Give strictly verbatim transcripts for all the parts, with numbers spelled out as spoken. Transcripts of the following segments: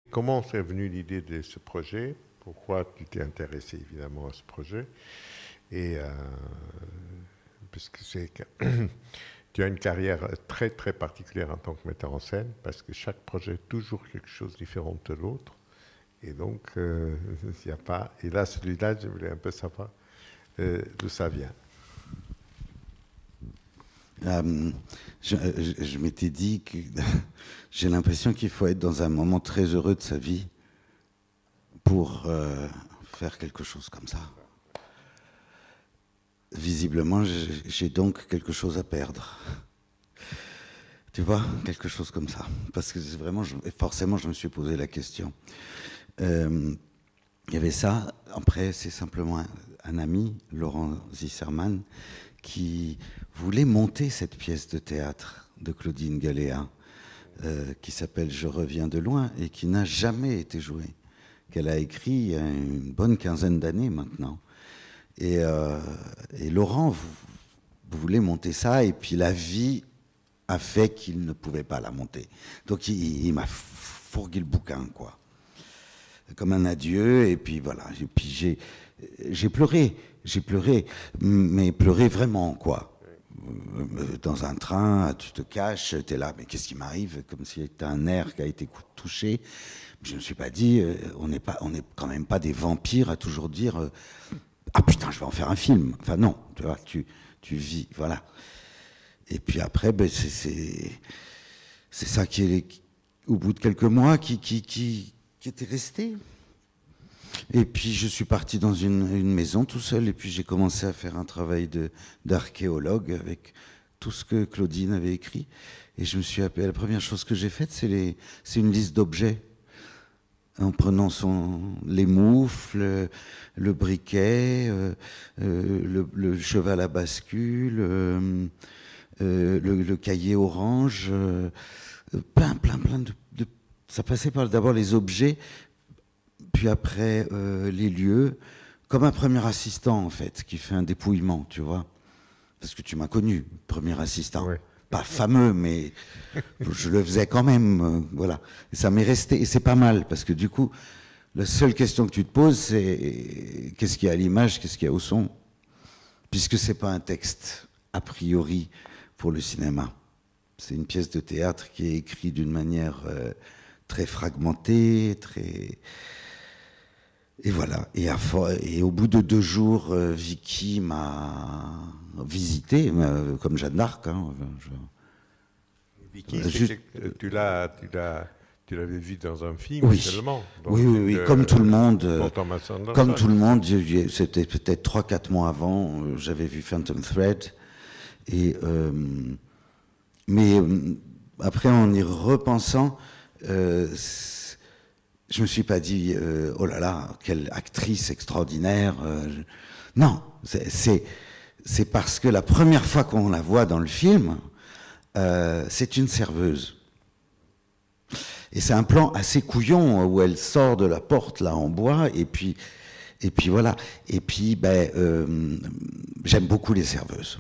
Comment t'est venue l'idée de ce projet? Pourquoi tu t'es intéressé évidemment à ce projet? Et euh, parce que c'est que tu as une carrière très très particulière en tant que metteur en scène, parce que chaque projet est toujours quelque chose de différent de l'autre. Et donc, euh, il n'y a pas. Et là, celui-là, je voulais un peu savoir euh, d'où ça vient. Euh, je je, je m'étais dit que j'ai l'impression qu'il faut être dans un moment très heureux de sa vie pour euh, faire quelque chose comme ça. Visiblement, j'ai j'ai donc quelque chose à perdre. Tu vois, quelque chose comme ça. Parce que vraiment, je, forcément, je me suis posé la question. Euh, Il y avait ça. Après, c'est simplement un, un ami, Laurent Zisserman, qui voulait monter cette pièce de théâtre de Claudine Galéa, euh, qui s'appelle Je reviens de loin et qui n'a jamais été jouée, qu'elle a écrit il y a une bonne quinzaine d'années maintenant. Et, euh, et Laurent voulait monter ça, et puis la vie a fait qu'il ne pouvait pas la monter. Donc il, il m'a fourgué le bouquin, quoi. Comme un adieu, et puis voilà. Et puis j'ai, j'ai pleuré, j'ai pleuré, mais pleuré vraiment, quoi. Dans un train, tu te caches, tu es là, mais qu'est-ce qui m'arrive? Comme si c'était un nerf qui a été touché. Je ne me suis pas dit, on n'est pas, on n'est quand même pas des vampires à toujours dire, ah putain, je vais en faire un film. Enfin non, tu vois, tu, tu vis, voilà. Et puis après, ben c'est, c'est, c'est ça qui est, au bout de quelques mois, qui, qui, qui, qui était resté. Et puis je suis parti dans une, une maison tout seul, et puis j'ai commencé à faire un travail de, d'archéologue avec tout ce que Claudine avait écrit. Et je me suis appelé, la première chose que j'ai faite, c'est, les, c'est une liste d'objets. En prenant son, les moufles, le, le briquet, euh, euh, le, le cheval à bascule, euh, euh, le, le cahier orange, euh, plein, plein, plein de, de... Ça passait par d'abord les objets, puis après euh, les lieux, comme un premier assistant en fait, qui fait un dépouillement, tu vois. Parce que tu m'as connu, premier assistant. Ouais. Pas fameux, mais je le faisais quand même, euh, voilà. Et ça m'est resté, et c'est pas mal, parce que du coup, la seule question que tu te poses, c'est qu'est-ce qu'il y a à l'image, qu'est-ce qu'il y a au son, puisque c'est pas un texte a priori pour le cinéma. C'est une pièce de théâtre qui est écrite d'une manière euh, très fragmentée, très... Et voilà. Et, à, et au bout de deux jours, euh, Vicky m'a visité, euh, comme Jeanne d'Arc. Hein, je... Vicky, euh, juste... tu l'as, tu l'as, tu l'avais vu dans un film oui. seulement. Oui, oui, oui, de, comme tout le monde. Euh, comme tout le monde, c'était peut-être trois, quatre mois avant, euh, j'avais vu Phantom Thread. Et, euh, mais euh, après, en y repensant, euh, je me suis pas dit, euh, oh là là, quelle actrice extraordinaire. Euh, je... Non, c'est, c'est parce que la première fois qu'on la voit dans le film, euh, c'est une serveuse. Et c'est un plan assez couillon où elle sort de la porte là en bois, et puis, et puis voilà. Et puis, ben, euh, j'aime beaucoup les serveuses.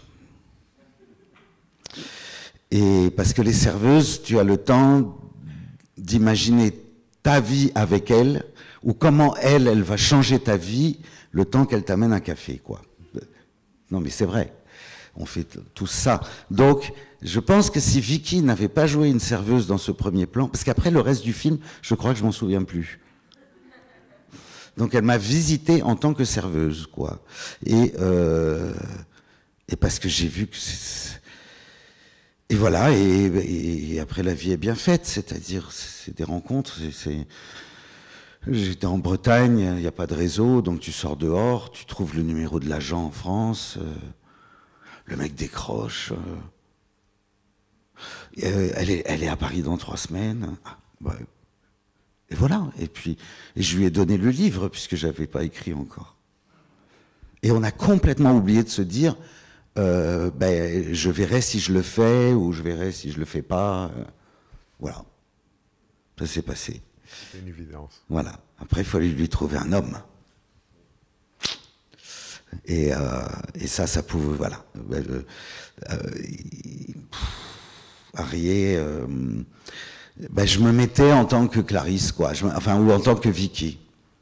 Et parce que les serveuses, tu as le temps d'imaginer ta vie avec elle, ou comment elle, elle va changer ta vie le temps qu'elle t'amène un café, quoi. Non, mais c'est vrai. On fait tout ça. Donc, je pense que si Vicky n'avait pas joué une serveuse dans ce premier plan, parce qu'après le reste du film, je crois que je m'en souviens plus. Donc, elle m'a visité en tant que serveuse, quoi. Et, euh, et parce que j'ai vu que c'est... Et voilà, et, et après la vie est bien faite, c'est-à-dire c'est des rencontres, c'est... J'étais en Bretagne, il n'y a pas de réseau, donc tu sors dehors, tu trouves le numéro de l'agent en France, euh, le mec décroche, euh, euh, elle, est, elle est à Paris dans trois semaines, ah, bah, et voilà, et puis et je lui ai donné le livre, puisque je n'avais pas écrit encore. Et on a complètement oublié de se dire, euh, ben, je verrai si je le fais, ou je verrai si je ne le fais pas, euh, voilà, ça s'est passé. C'est une évidence. Voilà. Après, il fallait lui trouver un homme. Et, euh, et ça, ça pouvait, voilà. Euh, euh, Arié, euh, ben, je me mettais en tant que Clarisse, quoi. Je, enfin, ou en tant que Vicky.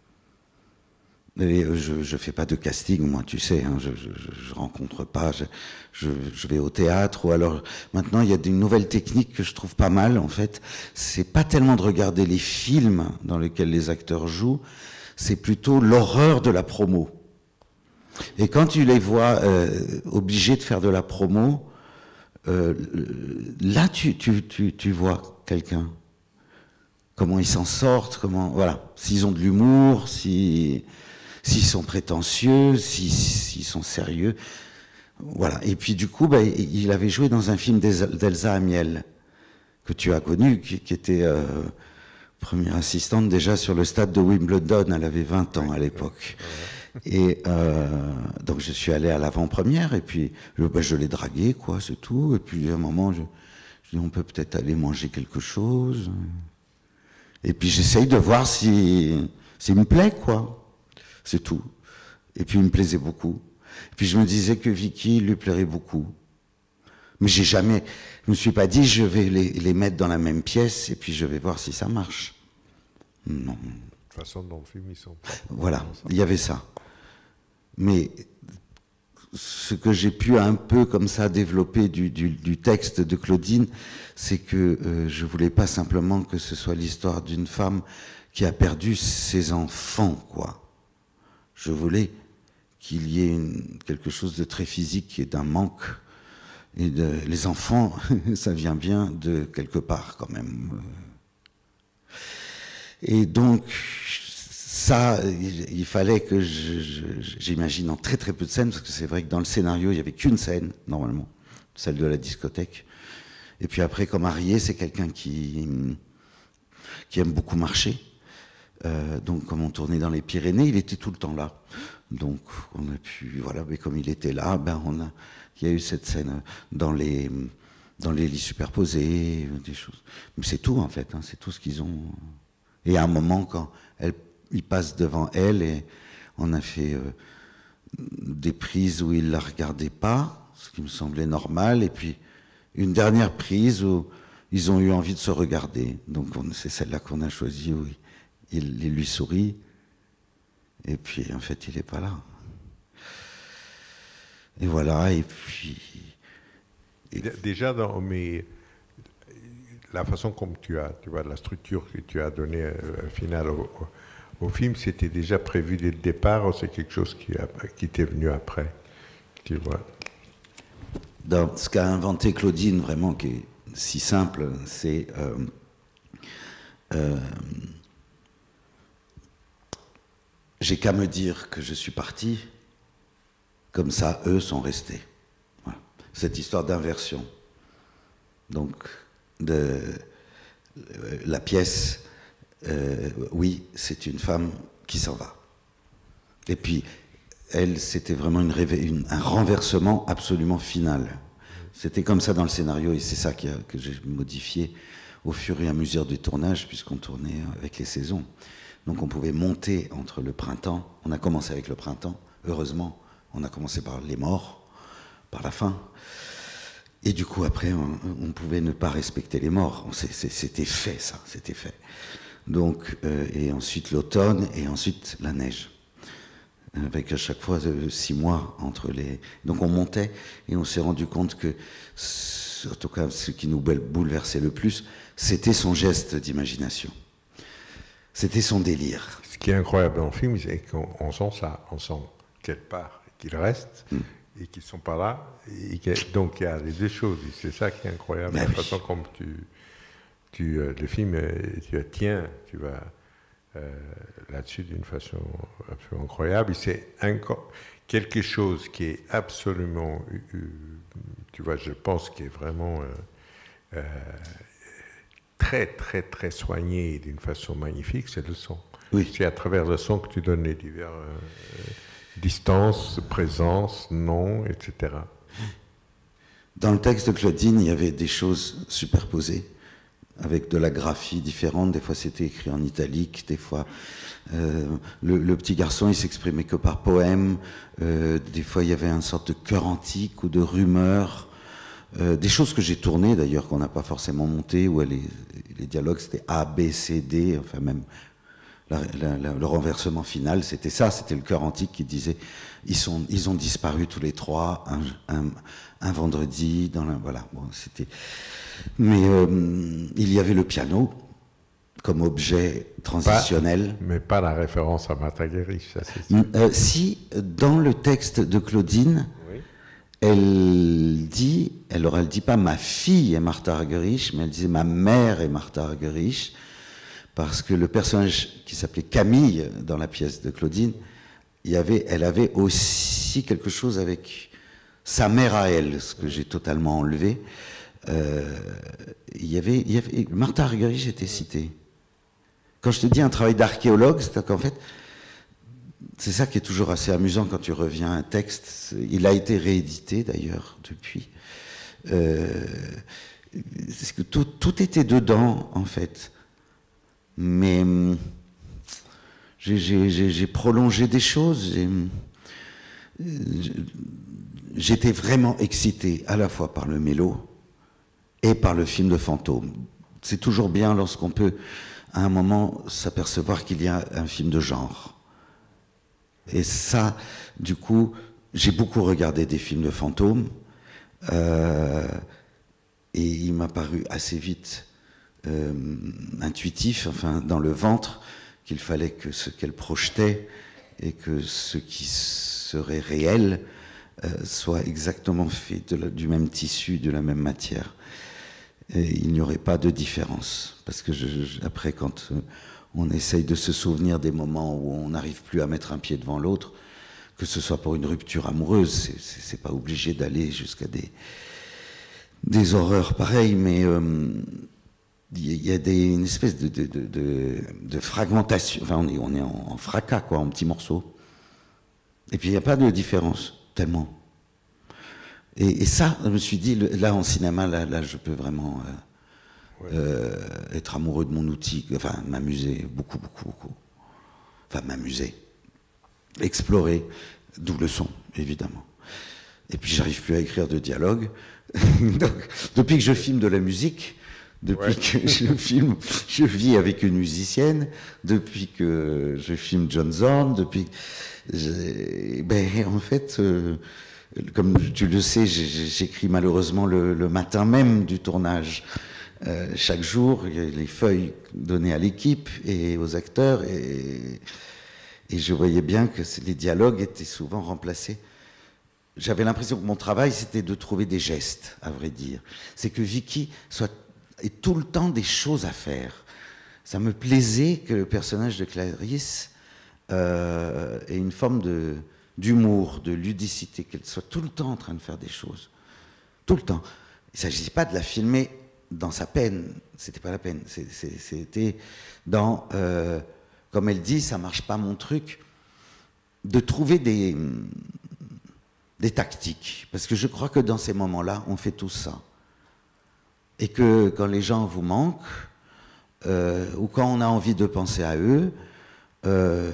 Et je ne fais pas de casting, moi, tu sais, hein, je ne rencontre pas, je, je, je vais au théâtre, ou alors, maintenant, il y a une nouvelle technique que je trouve pas mal, en fait, c'est pas tellement de regarder les films dans lesquels les acteurs jouent, c'est plutôt l'horreur de la promo. Et quand tu les vois euh, obligés de faire de la promo, euh, là, tu, tu, tu, tu vois quelqu'un, comment ils s'en sortent, comment, voilà, s'ils ont de l'humour, si... s'ils sont prétentieux, s'ils, s'ils sont sérieux. Voilà. Et puis du coup, bah, il avait joué dans un film d'Elsa Amiel, que tu as connu, qui, qui était euh, première assistante déjà sur le stade de Wimbledon. Elle avait vingt ans à l'époque. Et euh, donc je suis allé à l'avant-première, et puis bah, je l'ai dragué, quoi, c'est tout. Et puis à un moment, je, je dis, on peut peut-être aller manger quelque chose. Et puis j'essaye de voir si, s'il me plaît, quoi. C'est tout. Et puis il me plaisait beaucoup. Et puis je me disais que Vicky lui plairait beaucoup. Mais j'ai jamais, je me suis pas dit je vais les, les mettre dans la même pièce et puis je vais voir si ça marche. Non. De toute façon, dans le film, ils sont pas. Voilà, il y avait ça. Mais ce que j'ai pu un peu comme ça développer du, du, du texte de Claudine, c'est que euh, je voulais pas simplement que ce soit l'histoire d'une femme qui a perdu ses enfants, quoi. Je voulais qu'il y ait une, quelque chose de très physique et d'un manque. Et de, les enfants, ça vient bien de quelque part quand même. Et donc, ça, il, il fallait que je, je, j'imagine en très très peu de scènes, parce que c'est vrai que dans le scénario, il n'y avait qu'une scène, normalement, celle de la discothèque. Et puis après, comme Arié, c'est quelqu'un qui, qui aime beaucoup marcher. Euh, donc, comme on tournait dans les Pyrénées, il était tout le temps là. Donc, on a pu, voilà, mais comme il était là, ben, on a, il y a eu cette scène dans les, dans les lits superposés, des choses. Mais c'est tout, en fait, hein, c'est tout ce qu'ils ont. Et à un moment, quand elle, il passe devant elle, et on a fait euh, des prises où il la regardait pas, ce qui me semblait normal, et puis une dernière prise où ils ont eu envie de se regarder. Donc, c'est celle-là qu'on a choisie, où il, il lui sourit. Et puis, en fait, il n'est pas là. Et voilà, et puis... Et... Déjà, dans mes... la façon comme tu as, tu vois, la structure que tu as donnée euh, finale au, au, au film, c'était déjà prévu dès le départ, ou c'est quelque chose qui, a, qui t'est venu après, tu vois? Dans ce qu'a inventé Claudine, vraiment, qui est si simple, c'est... Euh, euh, j'ai qu'à me dire que je suis parti, comme ça, eux sont restés. Voilà. Cette histoire d'inversion. Donc, de, euh, la pièce, euh, oui, c'est une femme qui s'en va. Et puis, elle, c'était vraiment une une, un renversement absolument final. C'était comme ça dans le scénario, et c'est ça qui a, que j'ai modifié au fur et à mesure du tournage, puisqu'on tournait avec les saisons. Donc on pouvait monter entre le printemps. On a commencé avec le printemps, heureusement. On a commencé par les morts, par la fin. Et du coup, après, on, on pouvait ne pas respecter les morts. C'était fait, ça, c'était fait. Donc, euh, et ensuite l'automne, et ensuite la neige. Avec à chaque fois euh, six mois entre les... Donc on montait, et on s'est rendu compte que, en tout cas, ce qui nous bouleversait le plus, c'était son geste d'imagination. C'était son délire. Ce qui est incroyable dans le film, c'est qu'on sent ça, on sent qu'elle part, qu'ils restent, mm. et qu'ils ne sont pas là. Et donc il y a les deux choses, c'est ça qui est incroyable. Ben la oui. façon comme tu, tu euh, le film, tu tiens, tu vas euh, là-dessus d'une façon absolument incroyable. C'est quelque chose qui est absolument, euh, tu vois, je pense, qui est vraiment... Euh, euh, très, très, très soigné d'une façon magnifique, c'est le son. Oui. C'est à travers le son que tu donnes les diverses euh, distances, présence, nom, et cetera. Dans le texte de Claudine, il y avait des choses superposées, avec de la graphie différente. Des fois, c'était écrit en italique, des fois... Euh, le, le petit garçon, il s'exprimait que par poème. Euh, des fois, il y avait une sorte de chœur antique ou de rumeur. Euh, des choses que j'ai tournées d'ailleurs, qu'on n'a pas forcément montées, où elle est, les dialogues c'était A, B, C, D, enfin même la, la, la, le renversement final, c'était ça, c'était le chœur antique qui disait ils, sont, ils ont disparu tous les trois un, un, un vendredi, dans la, voilà, bon, c'était... Mais euh, il y avait le piano comme objet transitionnel. Pas, mais pas la référence à Martha Gerich, ça c'est sûr. Euh, si, dans le texte de Claudine, oui. elle dit, alors elle dit pas ma fille est Martha Argerich, mais elle disait ma mère est Martha Argerich, parce que le personnage qui s'appelait Camille dans la pièce de Claudine, il y avait, elle avait aussi quelque chose avec sa mère à elle, ce que j'ai totalement enlevé. Euh, il y avait, il y avait Martha Argerich était citée. Quand je te dis un travail d'archéologue, c'est qu'en fait, c'est ça qui est toujours assez amusant quand tu reviens à un texte. Il a été réédité d'ailleurs depuis. Euh, c'est que tout, tout était dedans en fait. Mais j'ai prolongé des choses. J'étais vraiment excité à la fois par le mélo et par le film de fantôme. C'est toujours bien lorsqu'on peut à un moment s'apercevoir qu'il y a un film de genre. Et ça, du coup, j'ai beaucoup regardé des films de fantômes, euh, et il m'a paru assez vite euh, intuitif, enfin, dans le ventre, qu'il fallait que ce qu'elle projetait et que ce qui serait réel euh, soit exactement fait de la, du même tissu, de la même matière. Et il n'y aurait pas de différence. Parce que je, je, après, quand euh, on essaye de se souvenir des moments où on n'arrive plus à mettre un pied devant l'autre, que ce soit pour une rupture amoureuse, c'est pas obligé d'aller jusqu'à des, des horreurs pareilles, mais il euh, y, y a des, une espèce de, de, de, de, de fragmentation. Enfin, on est, on est en, en fracas, quoi, en petits morceaux. Et puis il n'y a pas de différence, tellement. Et, et ça, je me suis dit, là en cinéma, là, là je peux vraiment euh, ouais. euh, être amoureux de mon outil, enfin m'amuser beaucoup, beaucoup, beaucoup. Enfin m'amuser, explorer, d'où le son, évidemment. Et puis j'arrive plus à écrire de dialogue. Donc, depuis que je filme de la musique, depuis ouais. que je filme, je vis avec une musicienne, depuis que je filme John Zorn, depuis... Ben, en fait... Euh, comme tu le sais, j'écris malheureusement le, le matin même du tournage. Euh, chaque jour, il y a les feuilles données à l'équipe et aux acteurs, et, et je voyais bien que les dialogues étaient souvent remplacés. J'avais l'impression que mon travail, c'était de trouver des gestes, à vrai dire. C'est que Vicky soit, ait tout le temps des choses à faire. Ça me plaisait que le personnage de Clarisse euh, ait une forme de... d'humour, de ludicité, qu'elle soit tout le temps en train de faire des choses. Tout le temps. Il ne s'agissait pas de la filmer dans sa peine. C'était pas la peine. C'était dans, euh, comme elle dit, ça marche pas mon truc, de trouver des, des tactiques. Parce que je crois que dans ces moments-là, on fait tout ça. Et que quand les gens vous manquent, euh, ou quand on a envie de penser à eux, euh,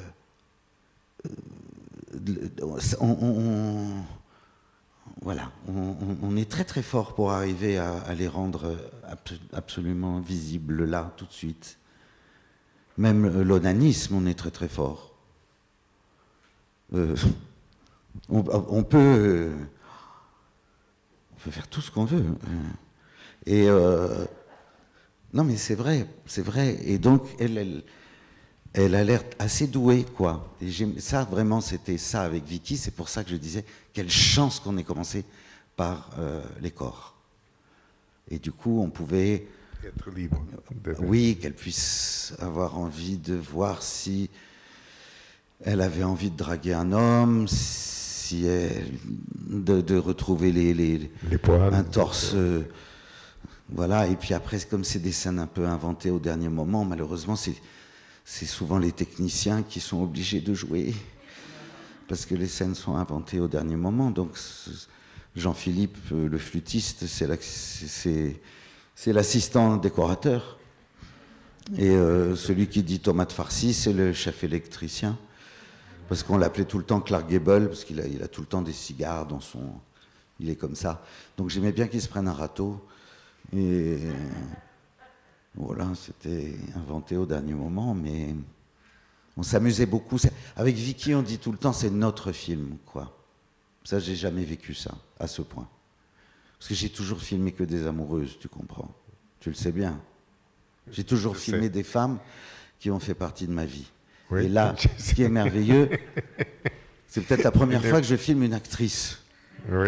On, on, on, voilà, on, on est très très fort pour arriver à, à les rendre absolument visibles là, tout de suite. Même l'onanisme, on est très très fort. Euh, on, on, peut, on peut faire tout ce qu'on veut. Et euh, non, mais c'est vrai, c'est vrai. Et donc, elle, elle Elle a l'air assez douée, quoi. Et ça, vraiment, c'était ça avec Vicky. C'est pour ça que je disais, quelle chance qu'on ait commencé par euh, les corps. Et du coup, on pouvait... Être libre. Oui, qu'elle puisse avoir envie de voir si elle avait envie de draguer un homme, si elle... de, de retrouver les, les, les poils, un torse... Euh, voilà, et puis après, comme c'est des scènes un peu inventées au dernier moment, malheureusement, c'est... c'est souvent les techniciens qui sont obligés de jouer parce que les scènes sont inventées au dernier moment. Donc Jean-Philippe, le flûtiste, c'est l'assistant décorateur. Et euh, celui qui dit tomate farcie, c'est le chef électricien. Parce qu'on l'appelait tout le temps Clark Gable, parce qu'il a, il a tout le temps des cigares dans son... Il est comme ça. Donc j'aimais bien qu'il se prenne un râteau. Et... Voilà, c'était inventé au dernier moment, mais on s'amusait beaucoup. Avec Vicky, on dit tout le temps, c'est notre film, quoi. Ça, j'ai jamais vécu ça, à ce point. Parce que j'ai toujours filmé que des amoureuses, tu comprends? Tu le sais bien. J'ai toujours Je filmé sais. des femmes qui ont fait partie de ma vie. Oui, Et là, ce qui est merveilleux, c'est peut-être la première fois que je filme une actrice. Oui.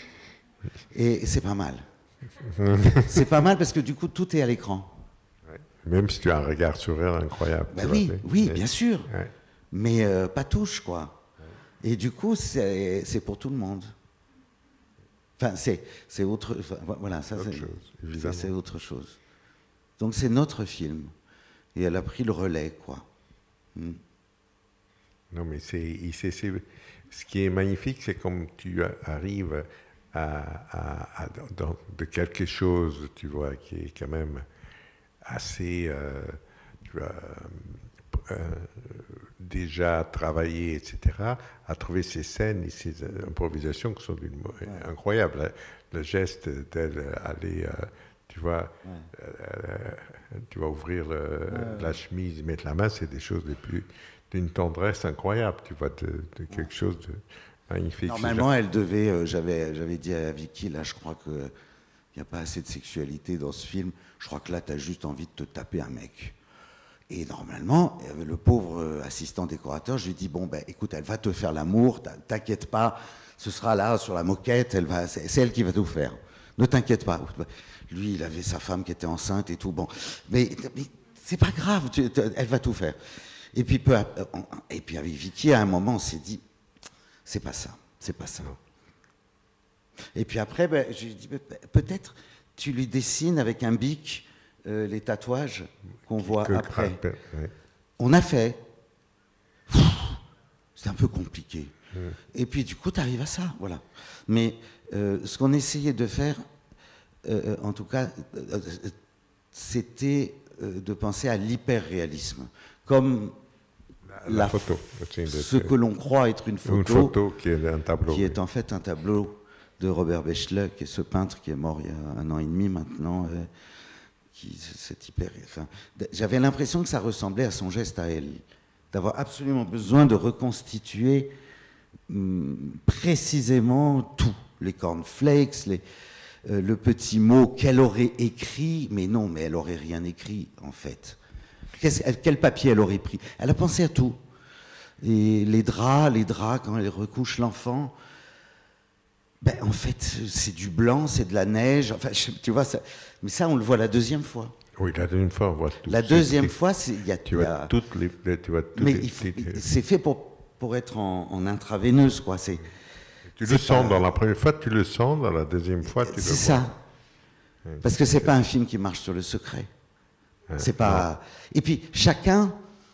Et c'est pas mal. C'est pas mal parce que du coup, tout est à l'écran. Ouais. Même si tu as un regard sur elle incroyable. Ben tu oui, vois, oui, mais- bien sûr. Ouais. Mais euh, pas touche, quoi. Et du coup, c'est c'est pour tout le monde. Enfin, c'est c'est autre... enfin, voilà, ça, Autre c'est chose, c'est- évidemment. c'est autre chose. Donc c'est notre film. Et elle a pris le relais, quoi. Hmm. Non, mais c'est, c'est, c'est- ce qui est magnifique, c'est comme tu a- arrives à, à- à- dans, de quelque chose, tu vois, qui est quand même assez, euh, tu vois, euh, déjà travaillé, et cetera, à trouver ces scènes et ces improvisations qui sont d'une, Ouais. incroyables. Le, le geste d'elle aller, euh, tu vois, Ouais. euh, tu vas ouvrir le- Ouais. la chemise, mettre la main, c'est des choses les plus d'une tendresse incroyable, tu vois, de, de quelque chose de magnifique. Normalement, elle devait... euh, j'avais j'avais dit à Vicky, là, je crois que il n'y a pas assez de sexualité dans ce film. Je crois que là, tu as juste envie de te taper un mec. Et normalement, euh, le pauvre euh, assistant décorateur, je lui dis, bon, ben, écoute, elle va te faire l'amour, t'in- t'inquiète pas, ce sera là, sur la moquette, elle va, c'est c'est elle qui va tout faire. Ne t'inquiète pas. Lui, il avait sa femme qui était enceinte et tout, bon. Mais, mais c'est pas grave, tu- tu- elle va tout faire. Et puis, peu à- on- et puis avec Vicky, à un moment, on s'est dit, c'est pas ça, c'est pas ça. Et puis après, ben, j'ai dit, ben, peut-être tu lui dessines avec un bic euh, les tatouages qu'on voit Que- après. ouais. On a fait. Pff, c'est un peu compliqué. Et puis du coup, tu arrives à ça, voilà. Mais euh, ce qu'on essayait de faire, euh, en tout cas, euh, euh, c'était euh, de penser à l'hyper-réalisme. Comme La, la photo. c'est une de- ce que l'on croit être une photo, une photo qui est un tableau. qui oui. est en fait un tableau de Robert Beschle, qui est ce peintre qui est mort il y a un an et demi maintenant. euh, qui, cet hyper, enfin, j'avais l'impression que ça ressemblait à son geste à elle, d'avoir absolument besoin de reconstituer hum, précisément tout, les cornflakes, les, euh, le petit mot qu'elle aurait écrit, mais non, mais elle aurait rien écrit en fait. Qu'est-ce- elle- quel papier elle aurait pris? Elle a pensé à tout. Et les draps, les draps quand elle recouche l'enfant. Ben, en fait, c'est du blanc, c'est de la neige. Enfin, je- tu vois, ça, mais ça, on le voit la deuxième fois. Oui, la deuxième fois, on voit tout. La c'est- deuxième c'est- fois, c'est- il y a, Tu il y vois a- toutes les, les- tu vois toutes mais les- il faut- les- c'est fait pour, pour être en, en intraveineuse, quoi. C'est tu c'est le sens pas- dans la première fois, tu le sens dans la deuxième fois, tu le c'est vois. ça. Parce que c'est pas un film qui marche sur le secret. C'est pas. Et puis chacun.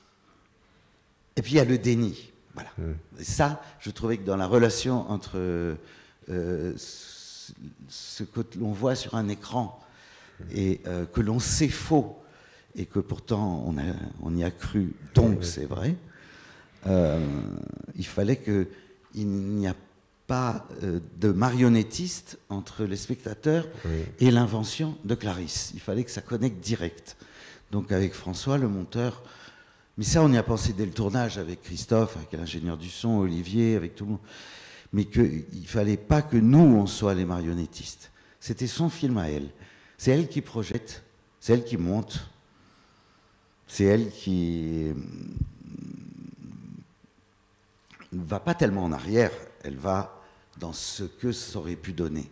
Et puis il y a le déni. Voilà. Et ça, je trouvais que dans la relation entre euh, ce ce que l'on voit sur un écran et euh, que l'on sait faux et que pourtant on, a, on y a cru, donc c'est vrai, euh, il fallait qu'il n'y a pas euh, de marionnettiste entre les spectateurs Oui. et l'invention de Clarisse. Il fallait que ça connecte direct. Donc avec François, le monteur, mais ça on y a pensé dès le tournage avec Christophe, avec l'ingénieur du son, Olivier, avec tout le monde, mais qu'il ne fallait pas que nous on soit les marionnettistes. C'était son film à elle. C'est elle qui projette, c'est elle qui monte, c'est elle qui ne va pas tellement en arrière, elle va dans ce que ça aurait pu donner.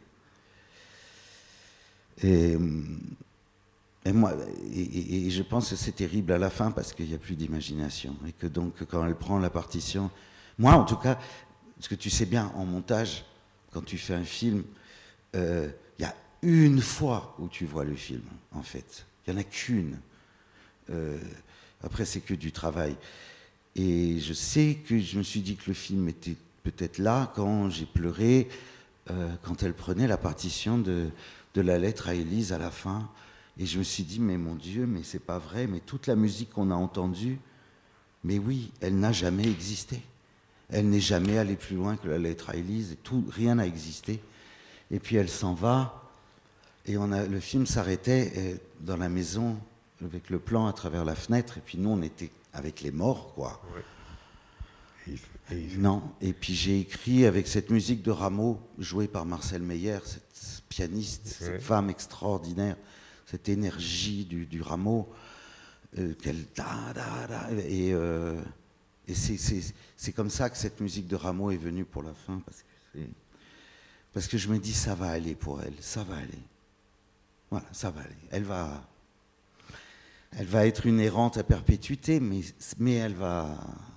Et, et moi, et, et- et je pense que c'est terrible à la fin parce qu'il n'y a plus d'imagination. Et que donc, quand elle prend la partition, moi en tout cas, parce que tu sais bien, en montage, quand tu fais un film, euh, il y a une fois où tu vois le film, en fait. Il n'y en a qu'une. Euh, après, c'est que du travail. Et je sais que je me suis dit que le film était peut-être là quand j'ai pleuré, euh, quand elle prenait la partition de, de la lettre à Élise à la fin. Et je me suis dit, mais mon Dieu, mais c'est pas vrai, mais toute la musique qu'on a entendue, mais oui, elle n'a jamais existé. Elle n'est jamais allée plus loin que la lettre à Élise, et tout, rien n'a existé. Et puis elle s'en va, et on a, le film s'arrêtait euh, dans la maison avec le plan à travers la fenêtre, et puis nous, on était avec les morts, quoi. Ouais. Et, et... Non, et puis j'ai écrit avec cette musique de Rameau, jouée par Marcel Meyer, cette pianiste, ouais. cette femme extraordinaire, cette énergie du, du Rameau, euh, qu'elle... Da, da, da, et euh, et c'est, c'est, c'est comme ça que cette musique de Rameau est venue pour la fin, parce que, c'est, parce que je me dis, ça va aller pour elle, ça va aller. Voilà, ça va aller. Elle va... Elle va être une errante à perpétuité, mais, mais elle va...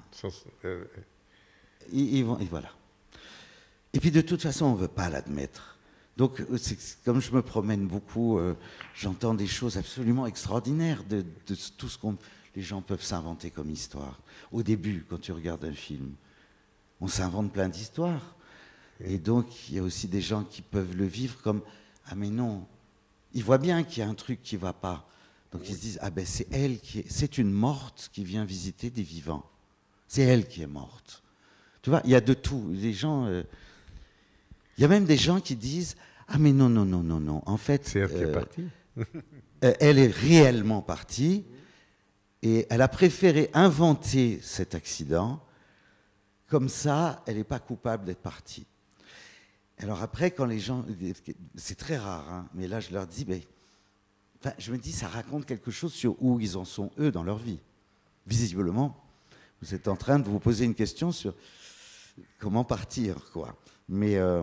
Et, et, et voilà. Et puis de toute façon, on ne veut pas l'admettre. Donc, c'est, comme je me promène beaucoup, euh, j'entends des choses absolument extraordinaires de, de tout ce que les gens peuvent s'inventer comme histoire. Au début, quand tu regardes un film, on s'invente plein d'histoires. Et donc, il y a aussi des gens qui peuvent le vivre comme « Ah mais non !» Ils voient bien qu'il y a un truc qui ne va pas. Donc ils se disent, ah ben c'est elle qui est, c'est une morte qui vient visiter des vivants. C'est elle qui est morte. Tu vois, il y a de tout. Les gens, euh, il y a même des gens qui disent, ah mais non, non, non, non, non. En fait, c'est elle qui euh, est partie. Elle est réellement partie et elle a préféré inventer cet accident. Comme ça, elle n'est pas coupable d'être partie. Alors après, quand les gens, c'est très rare, hein, mais là je leur dis, ben, enfin, je me dis, ça raconte quelque chose sur où ils en sont, eux, dans leur vie. Visiblement, vous êtes en train de vous poser une question sur comment partir, quoi. Mais euh,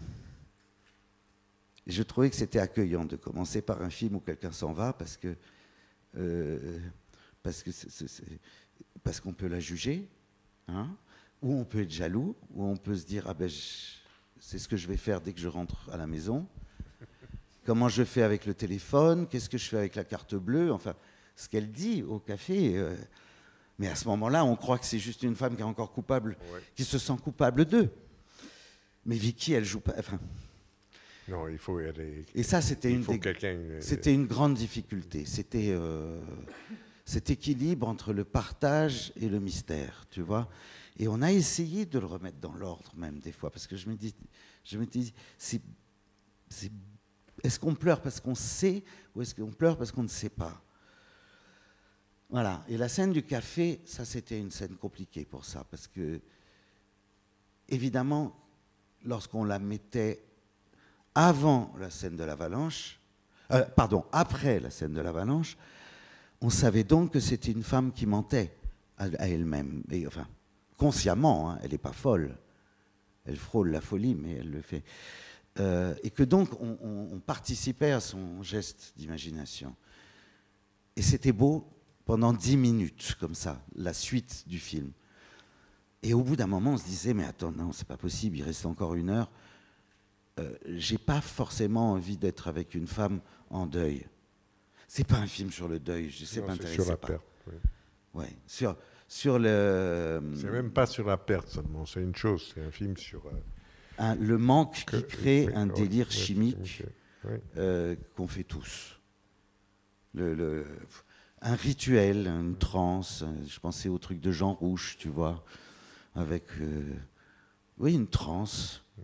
je trouvais que c'était accueillant de commencer par un film où quelqu'un s'en va parce que euh, parce que c'est, c'est, c'est, parce qu'on peut la juger, hein, ou on peut être jaloux, ou on peut se dire, ah ben, je, c'est ce que je vais faire dès que je rentre à la maison. Comment je fais avec le téléphone? Qu'est-ce que je fais avec la carte bleue? Enfin, ce qu'elle dit au café. Euh, mais à ce moment-là, on croit que c'est juste une femme qui est encore coupable, ouais. qui se sent coupable d'eux. Mais Vicky, elle joue pas. Enfin, non, il faut aller. Et ça, c'était il une, faut des, quelqu'un... c'était une grande difficulté. C'était euh, cet équilibre entre le partage et le mystère, tu vois. Et on a essayé de le remettre dans l'ordre, même des fois, parce que je me dis, je me dis, c'est, c'est est-ce qu'on pleure parce qu'on sait ou est-ce qu'on pleure parce qu'on ne sait pas? Voilà. Et la scène du café, ça c'était une scène compliquée pour ça, parce que, évidemment, lorsqu'on la mettait avant la scène de l'avalanche, euh, pardon, après la scène de l'avalanche, on savait donc que c'était une femme qui mentait à, à elle-même. Et, enfin, consciemment, hein, elle n'est pas folle. Elle frôle la folie, mais elle le fait. Euh, et que donc on, on, on participait à son geste d'imagination. Et c'était beau pendant dix minutes, comme ça, la suite du film. Et au bout d'un moment, on se disait, mais attends, non, c'est pas possible, il reste encore une heure. Euh, j'ai pas forcément envie d'être avec une femme en deuil. C'est pas un film sur le deuil, je sais non, pas. C'est sur la pas. perte. Oui. Ouais, sur, sur le... C'est même pas sur la perte seulement, c'est une chose, c'est un film sur... Euh... Un, le manque que, qui crée oui, un oui, délire oui, chimique oui. euh, qu'on fait tous. Le, le, un rituel, une transe, je pensais au truc de Jean Rouch, tu vois, avec euh, oui, une transe, mm.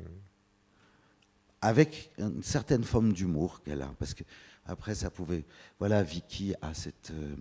avec une certaine forme d'humour qu'elle a, parce que après ça pouvait, voilà, Vicky a cette euh,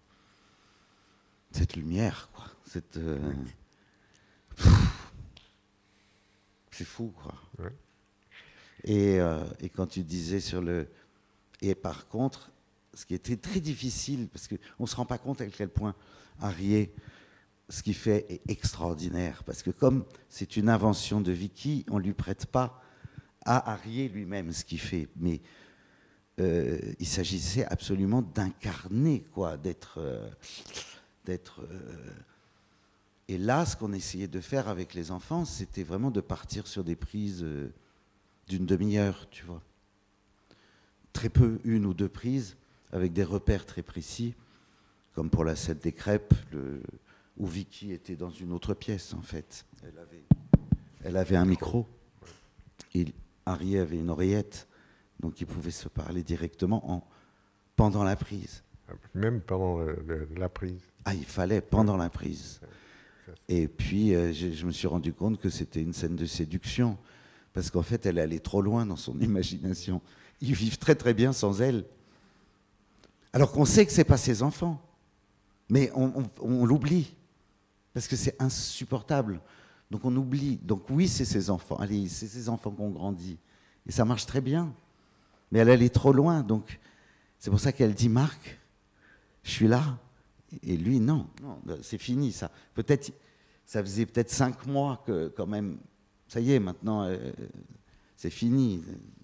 cette lumière, quoi, cette euh, oui. C'est fou, quoi. Ouais. Et, euh, et quand tu disais sur le... Et par contre, ce qui était très difficile, parce qu'on ne se rend pas compte à quel point Harriet, ce qu'il fait est extraordinaire. Parce que comme c'est une invention de Vicky, on ne lui prête pas à Harriet lui-même ce qu'il fait. Mais euh, il s'agissait absolument d'incarner, quoi, d'être... Euh, d'être euh, Et là, ce qu'on essayait de faire avec les enfants, c'était vraiment de partir sur des prises euh, d'une demi-heure, tu vois. Très peu, une ou deux prises, avec des repères très précis, comme pour la scène des crêpes, le, où Vicky était dans une autre pièce, en fait. Elle avait, elle avait un micro, et Harriet avait une oreillette, donc ils pouvaient se parler directement en, pendant la prise. Même pendant le, le, la prise. Ah, il fallait, pendant la prise. Et puis, euh, je, je me suis rendu compte que c'était une scène de séduction, parce qu'en fait, elle allait trop loin dans son imagination. Ils vivent très très bien sans elle. Alors qu'on sait que ce n'est pas ses enfants. Mais on, on, on l'oublie. Parce que c'est insupportable. Donc on oublie. Donc oui, c'est ses enfants. Allez, c'est ses enfants qui ont grandi. Et ça marche très bien. Mais elle, elle est trop loin. Donc c'est pour ça qu'elle dit, Marc, je suis là. Et lui, non, non, c'est fini ça. Peut-être, ça faisait peut-être cinq mois que quand même, ça y est, maintenant, euh, c'est fini.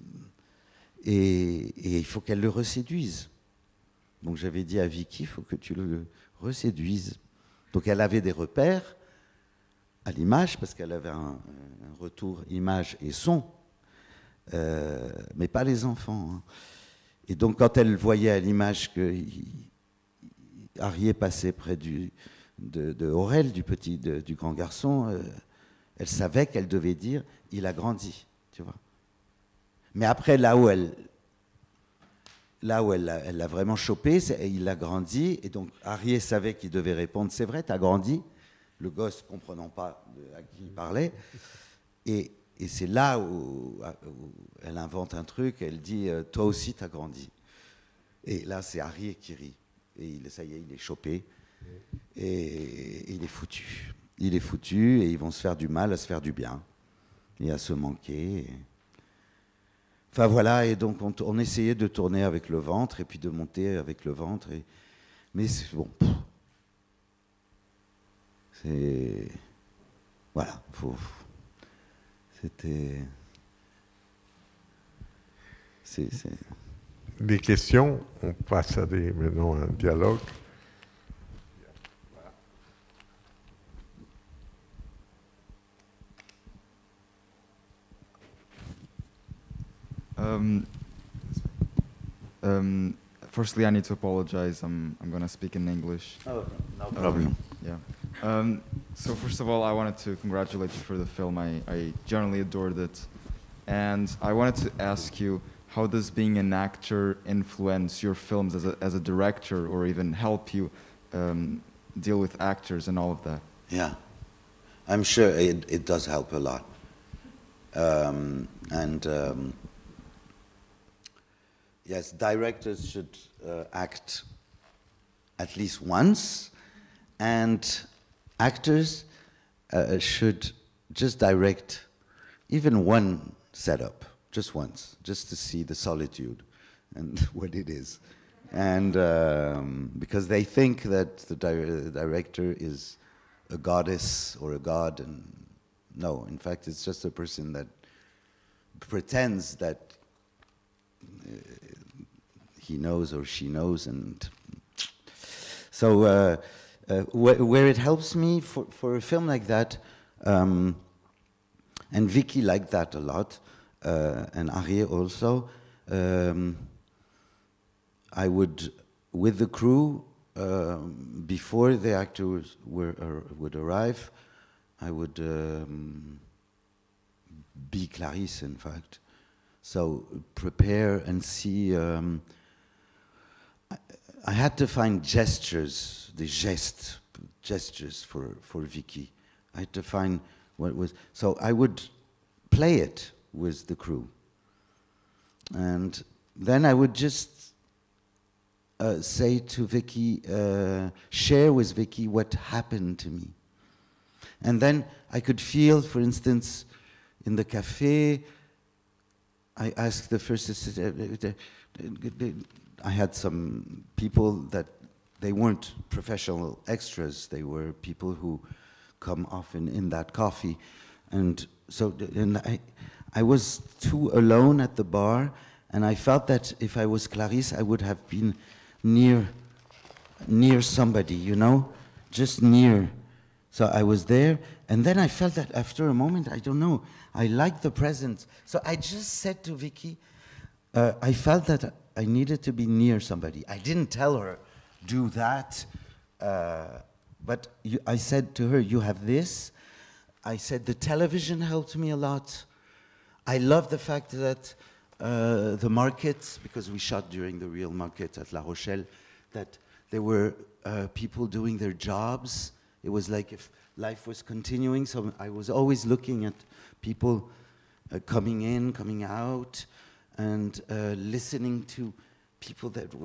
Et, et il faut qu'elle le reséduise. Donc j'avais dit à Vicky, il faut que tu le reséduises. Donc elle avait des repères à l'image, parce qu'elle avait un, un retour image et son, euh, mais pas les enfants. Hein. Et donc quand elle voyait à l'image que Harriet passait près du, de, de Aurel, du petit, de, du grand garçon, euh, elle savait qu'elle devait dire « il a grandi », tu vois. Mais après, là où elle là où elle l'a elle l'a vraiment chopé, il a grandi, et donc Harriet savait qu'il devait répondre « c'est vrai, t'as grandi », le gosse comprenant pas de, à qui il parlait, et, et c'est là où, où elle invente un truc, elle dit « toi aussi t'as grandi ». Et là, c'est Harriet qui rit. Et il, ça y est, il est chopé. Et, et il est foutu. Il est foutu et ils vont se faire du mal à se faire du bien. Et à se manquer. Et... Enfin voilà, et donc on, on essayait de tourner avec le ventre et puis de monter avec le ventre. Et... Mais c'est bon. C'est... Voilà. Faut... C'était... C'est... c'est... Des questions, on passe à des, maintenant un dialogue. Um, um, firstly, I need to apologize. I'm I'm going to speak in English. Oh, no problem. Yeah. Um, so first of all, I wanted to congratulate you for the film. I, I generally adored it. And I wanted to ask you, how does being an actor influence your films as a, as a director, or even help you um, deal with actors and all of that? Yeah, I'm sure it, it does help a lot. Um, and um, yes, directors should uh, act at least once, and actors uh, should just direct even one setup. Just once, just to see the solitude and what it is. And um, because they think that the, di the director is a goddess or a god, and no, in fact, it's just a person that pretends that uh, he knows or she knows. And so uh, uh, wh where it helps me for, for a film like that, um, and Vicky liked that a lot, Uh, and Harriet also, um, I would, with the crew, uh, before the actors were, uh, would arrive, I would um, be Clarisse, in fact. So prepare and see. Um, I, I had to find gestures, the gestes, gestures for, for Vicky. I had to find what was, so I would play it with the crew. And then I would just uh, say to Vicky, uh, share with Vicky what happened to me. And then I could feel, for instance, in the cafe, I asked the first assistant, I had some people that, they weren't professional extras, they were people who come often in that coffee. And so, and I, I was too alone at the bar, and I felt that if I was Clarisse, I would have been near, near somebody, you know, just near. So I was there, and then I felt that after a moment, I don't know, I liked the presence. So I just said to Vicky, uh, I felt that I needed to be near somebody. I didn't tell her, do that, uh, but you, I said to her, you have this. I said the television helped me a lot. I love the fact that uh, the market, because we shot during the real market at La Rochelle, that there were uh, people doing their jobs. It was like if life was continuing, so I was always looking at people uh, coming in, coming out, and uh, listening to people that were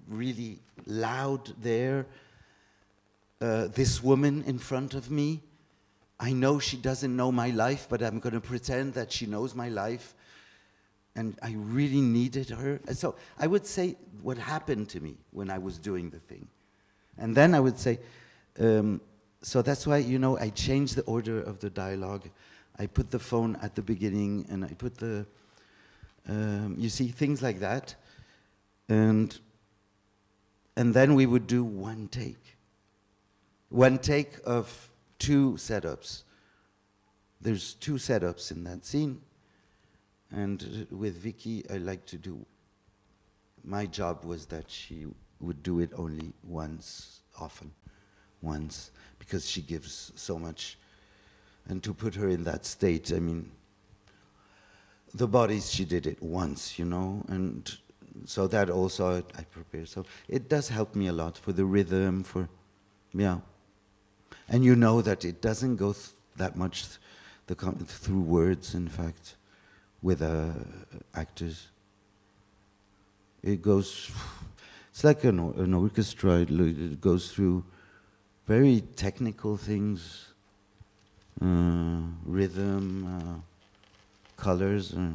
really loud there. Uh, this woman in front of me, I know she doesn't know my life, but I'm going to pretend that she knows my life. And I really needed her. And so I would say what happened to me when I was doing the thing. And then I would say, um, so that's why, you know, I changed the order of the dialogue. I put the phone at the beginning, and I put the, um, you see, things like that. And, and then we would do one take. One take of two setups. There's two setups in that scene. And with Vicky, I like to do, my job was that she would do it only once, often, once, because she gives so much. And to put her in that state, I mean, the bodies, she did it once, you know, and so that also I, I prepare. So it does help me a lot for the rhythm, for, yeah. And you know that it doesn't go th that much th the com through words, in fact, with uh, actors. It goes, it's like an, or an orchestra, it, it goes through very technical things, uh, rhythm, uh, colors, uh,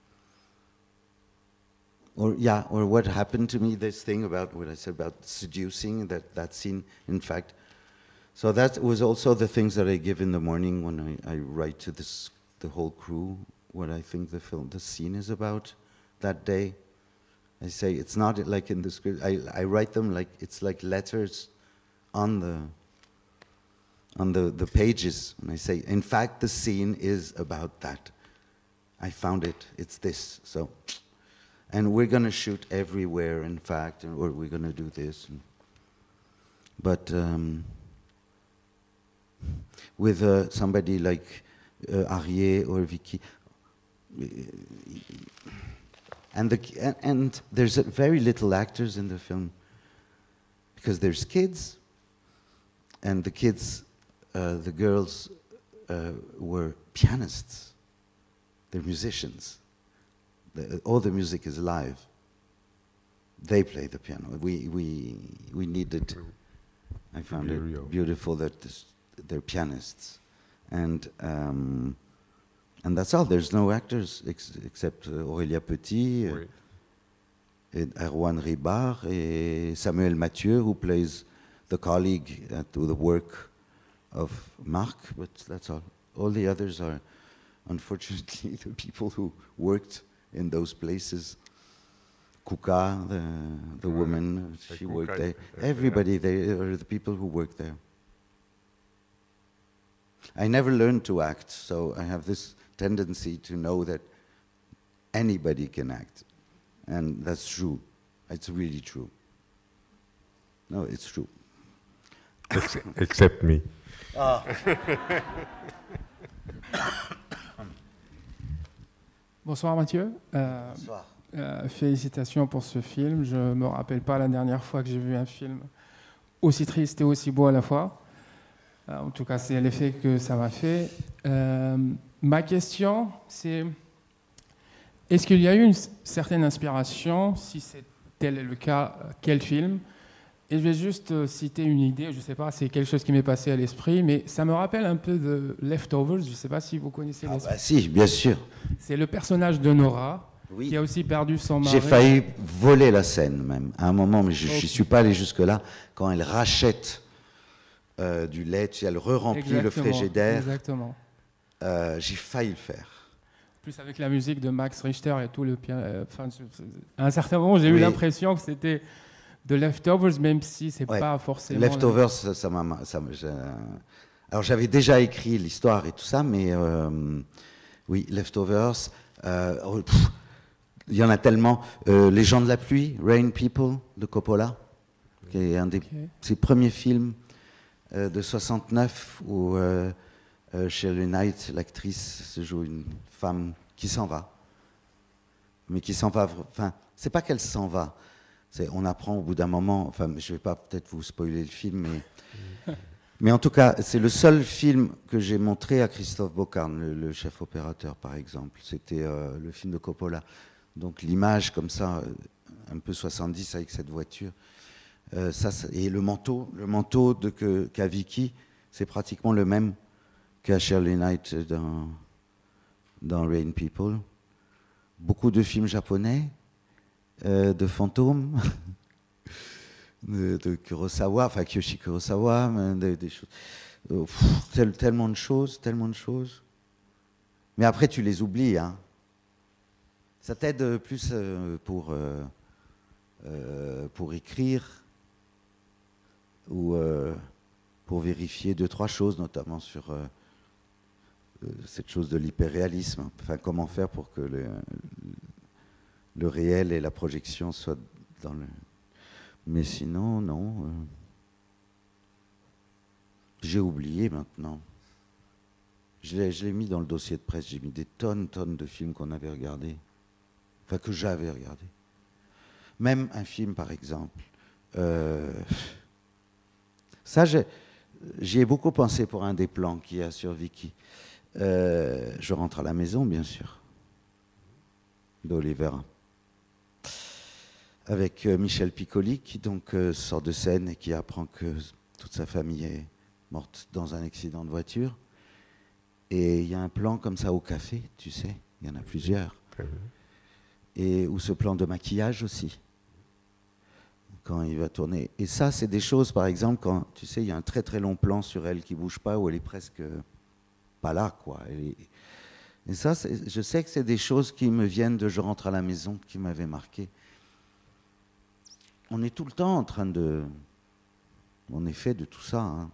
or yeah, or what happened to me, this thing about what I said about seducing, that, that scene, in fact. So that was also the things that I give in the morning when I, I write to this, the whole crew, what I think the film, the scene is about that day. I say, it's not like in the script, I, I write them like, it's like letters on the, on the, the pages. And I say, in fact, the scene is about that. I found it, it's this, so. And we're gonna shoot everywhere, in fact, or we're gonna do this. But um, with uh, somebody like uh, Arié or Vicky, and, the, and, and there's very little actors in the film, because there's kids, and the kids, uh, the girls uh, were pianists, they're musicians. The, all the music is live. They play the piano. We, we, we needed, I found it beautiful that this, they're pianists. And, um, and that's all. There's no actors ex except uh, Aurélia Petit, oui. uh, and Erwan Ribard, and Samuel Mathieu, who plays the colleague at the work of Marc, but that's all. All the others are, unfortunately, the people who worked in those places. Kuka, the, the woman, she worked there. Everybody there are the people who work there. I never learned to act, so I have this tendency to know that anybody can act. And that's true. It's really true. No, it's true. Except me. Ah. Bonsoir Mathieu. Euh, Bonsoir. Euh, félicitations pour ce film. Je ne me rappelle pas la dernière fois que j'ai vu un film aussi triste et aussi beau à la fois. Euh, en tout cas, c'est l'effet que ça m'a fait. Euh, ma question, c'est est-ce qu'il y a eu une certaine inspiration? Si c'est tel est le cas, quel film? Et je vais juste euh, citer une idée, je ne sais pas, c'est quelque chose qui m'est passé à l'esprit, mais ça me rappelle un peu de Leftovers, je ne sais pas si vous connaissez Ah l'esprit. bah si, bien sûr. C'est le personnage de Nora, oui, qui a aussi perdu son mari. J'ai failli voler la scène même, à un moment, mais je ne okay. suis pas allé jusque-là, quand elle rachète euh, du lait, tu sais, elle re-remplit le frigidaire. Exactement. Euh, j'ai failli le faire. Plus avec la musique de Max Richter et tout le piano. Euh, à un certain moment, j'ai oui. eu l'impression que c'était de Leftovers, même si c'est ouais. pas forcément... Leftovers, la... ça, ça m'a... Alors j'avais déjà écrit l'histoire et tout ça, mais euh, oui, Leftovers, euh, oh, pff, il y en a tellement. Euh, Les gens de la pluie, Rain People, de Coppola, qui est un des okay. ses premiers films euh, de soixante-neuf, où euh, euh, Shirley Knight, l'actrice, se joue une femme qui s'en va. Mais qui s'en va... Enfin, c'est pas qu'elle s'en va. On apprend au bout d'un moment, enfin je ne vais pas peut-être vous spoiler le film, mais, mais en tout cas c'est le seul film que j'ai montré à Christophe Bocarn, le, le chef opérateur par exemple. C'était euh, le film de Coppola. Donc l'image comme ça, un peu soixante-dix avec cette voiture. Euh, ça, et le manteau, le manteau de, que, qu'a Vicky, c'est pratiquement le même qu'a Shirley Knight dans, dans Rain People. Beaucoup de films japonais, euh, de fantômes, de, de Kurosawa, enfin Kiyoshi Kurosawa, de, des choses, euh, pff, tel, tellement de choses, tellement de choses. Mais après, tu les oublies, hein. Ça t'aide plus euh, pour, euh, euh, pour écrire ou euh, pour vérifier deux, trois choses, notamment sur euh, euh, cette chose de l'hyperréalisme. Enfin, comment faire pour que le, le réel et la projection soient dans le... Mais sinon, non. Euh, j'ai oublié maintenant. Je l'ai, je l'ai mis dans le dossier de presse. J'ai mis des tonnes, tonnes de films qu'on avait regardés. Enfin, que j'avais regardés. Même un film, par exemple. Euh, ça, j'ai, j'y ai beaucoup pensé pour un des plans qu'il y a sur Vicky. Euh, je rentre à la maison, bien sûr, d'Olivera. Avec euh, Michel Piccoli, qui donc euh, sort de scène et qui apprend que toute sa famille est morte dans un accident de voiture. Et il y a un plan comme ça au café, tu sais, il y en a plusieurs. Et ou ce plan de maquillage aussi, quand il va tourner. Et ça, c'est des choses, par exemple, quand, tu sais, il y a un très très long plan sur elle qui bouge pas, où elle est presque pas là, quoi. Et, et ça, c'est, je sais que c'est des choses qui me viennent de Je rentre à la maison, qui m'avaient marqué. On est tout le temps en train de... On est fait de tout ça, hein.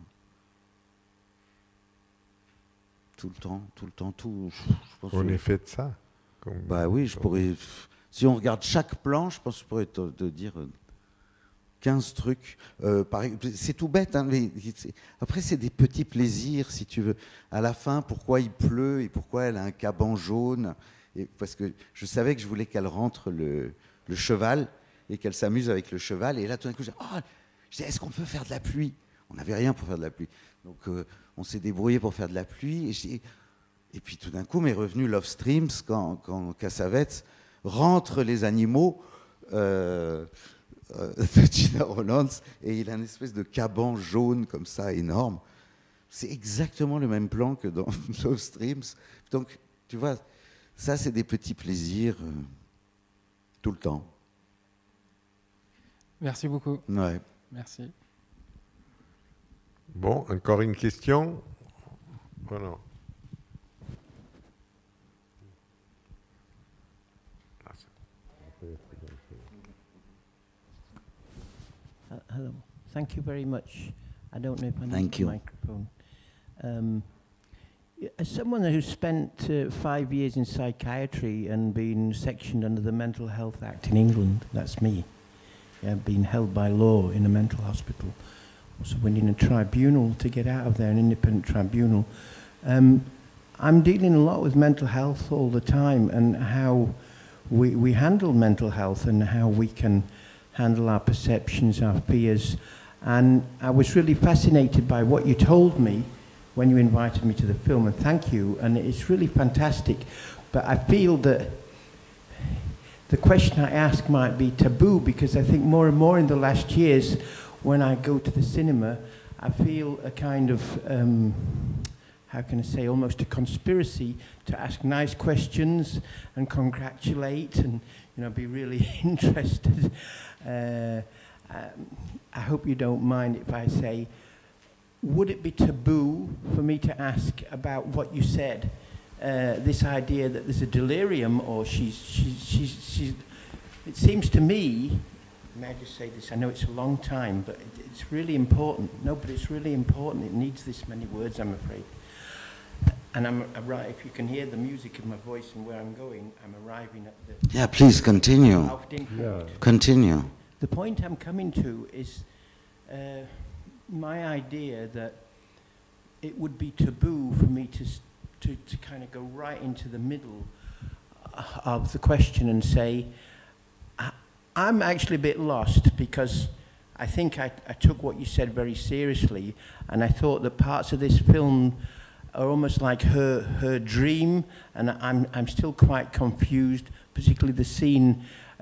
Tout le temps, tout le temps, tout... Je pense On que... est fait de ça. Comme... Bah oui, je pourrais... Si on regarde chaque plan, je pense que je pourrais te, te dire quinze trucs. Euh, pareil, c'est tout bête, hein, mais c'est... Après, c'est des petits plaisirs, si tu veux. À la fin, pourquoi il pleut et pourquoi elle a un caban jaune, et parce que je savais que je voulais qu'elle rentre le, le cheval et qu'elle s'amuse avec le cheval. Et là, tout d'un coup, je dis, oh, je dis, est-ce qu'on peut faire de la pluie? On n'avait rien pour faire de la pluie. Donc, euh, on s'est débrouillé pour faire de la pluie. Et, je, et puis, tout d'un coup, m'est revenu Love Streams quand, quand Cassavetes rentre les animaux euh, euh, de Gina Rowlands. Et il a une espèce de caban jaune comme ça, énorme. C'est exactement le même plan que dans Love Streams. Donc, tu vois, ça, c'est des petits plaisirs euh, tout le temps. Merci beaucoup. Ouais. Merci. Bon, encore une question? Voilà. Uh, hello. Thank you very much. I don't know if I need Thank the you. microphone. Um, y- as someone who's spent uh, five years in psychiatry and been sectioned under the Mental Health Act in England, that's me. Yeah, been held by law in a mental hospital. Also went in a tribunal to get out of there, an independent tribunal. Um, I'm dealing a lot with mental health all the time and how we, we handle mental health and how we can handle our perceptions, our fears. And I was really fascinated by what you told me when you invited me to the film, and thank you, and it's really fantastic. But I feel that the question I ask might be taboo, because I think more and more in the last years, when I go to the cinema, I feel a kind of, um, how can I say, almost a conspiracy to ask nice questions and congratulate and, you know, be really interested. Uh, um, I hope you don't mind if I say, would it be taboo for me to ask about what you said? Uh, this idea that there's a delirium, or she's, she's, she's, she's, it seems to me, may I just say this, I know it's a long time, but it, it's really important. No, but it's really important. It needs this many words, I'm afraid. And I'm right, if you can hear the music of my voice and where I'm going, I'm arriving at the... Yeah, please continue. Auf den Punkt. Continue. The point I'm coming to is uh, my idea that it would be taboo for me to, s- to, to kind of go right into the middle of the question and say, I, I'm actually a bit lost, because I think I, I took what you said very seriously, and I thought that parts of this film are almost like her, her dream, and I'm, I'm still quite confused, particularly the scene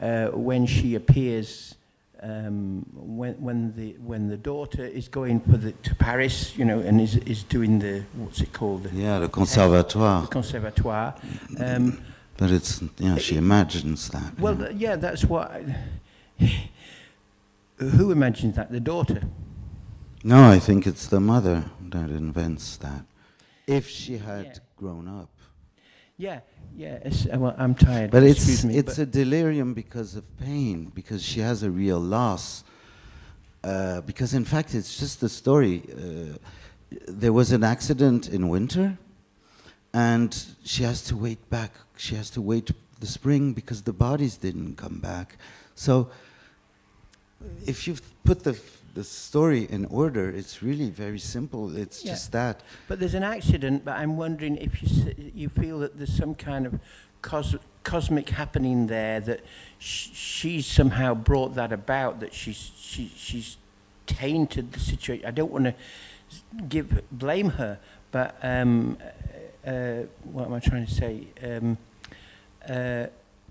uh, when she appears, um, when when the when the daughter is going for the to Paris, you know, and is is doing the what's it called? The, Yeah, le conservatoire. the conservatoire. Um, But it's, yeah, she imagines that. well, yeah. th- yeah, that's what. I, who imagines that? The daughter. No, I think it's the mother that invents that. If she had Yeah. grown up. Yeah, yeah. It's, uh, well, I'm tired. But excuse it's, me. it's but a delirium because of pain, because she has a real loss. Uh, because in fact, it's just a story. Uh, there was an accident in winter, and she has to wait back. She has to wait the spring because the bodies didn't come back. So if you put the, the story in order, it's really very simple. It's Yeah. just that. But there's an accident, but I'm wondering if you s- you feel that there's some kind of cos- cosmic happening there, that sh- she's somehow brought that about, that she's she, she's tainted the situation. I don't want to give blame her, but um, uh, what am I trying to say? Um, uh,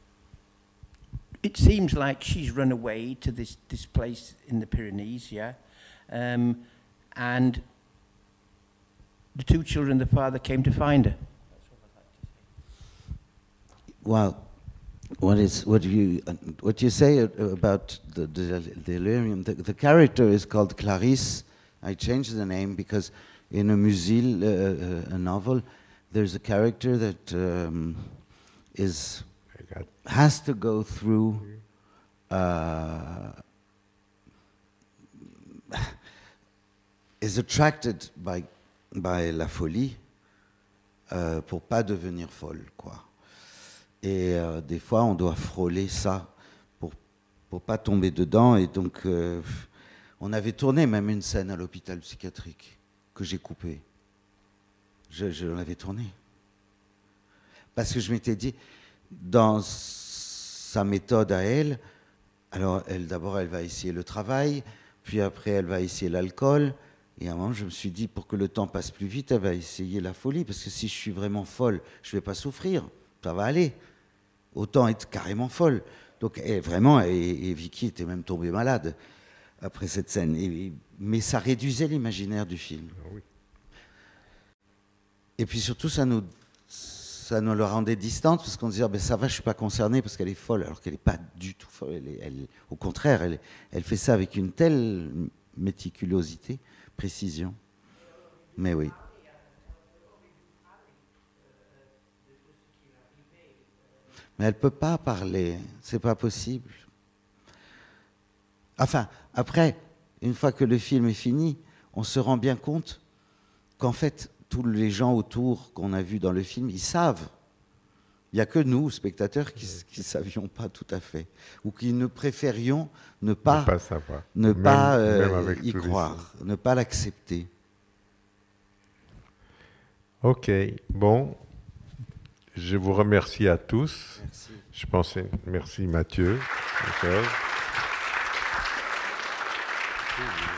it seems like she's run away to this this place in the Pyrenees, yeah, um, and the two children, the father came to find her. Well, what is what you uh, what you say uh, about the, the delirium? The, the character is called Clarisse. I changed the name because in a Musil, uh, uh, a novel, there's a character that um, is I got has to go through. Uh, is attracted by by la folie euh, pour pas devenir folle, quoi. Et euh, des fois, on doit frôler ça pour pour pas tomber dedans. Et donc, euh, on avait tourné même une scène à l'hôpital psychiatrique que j'ai coupée. Je, je l'avais tournée parce que je m'étais dit, dans sa méthode à elle, alors elle d'abord elle va essayer le travail, puis après elle va essayer l'alcool. Et à un moment, je me suis dit, pour que le temps passe plus vite, elle va essayer la folie. Parce que si je suis vraiment folle, je ne vais pas souffrir. Ça va aller. Autant être carrément folle. Donc, et vraiment, et, et Vicky était même tombée malade après cette scène. Et, mais ça réduisait l'imaginaire du film. Ah oui. Et puis surtout, ça nous, ça nous le rendait distante, parce qu'on disait, oh ben ça va, je ne suis pas concernée parce qu'elle est folle, alors qu'elle n'est pas du tout folle. Elle est, elle, au contraire, elle, elle fait ça avec une telle méticulosité, précision. Mais oui. Mais elle ne peut pas parler, c'est pas possible. Enfin, après, une fois que le film est fini, on se rend bien compte qu'en fait, tous les gens autour qu'on a vus dans le film, ils savent. Il n'y a que nous, spectateurs, qui ne savions pas tout à fait, ou qui ne préférions ne pas, Ne pas savoir. ne Même- pas même euh, avec y tous les croire, ne pas l'accepter. Ok, bon. Je vous remercie à tous. Merci. Je pense, merci Mathieu. D'accord.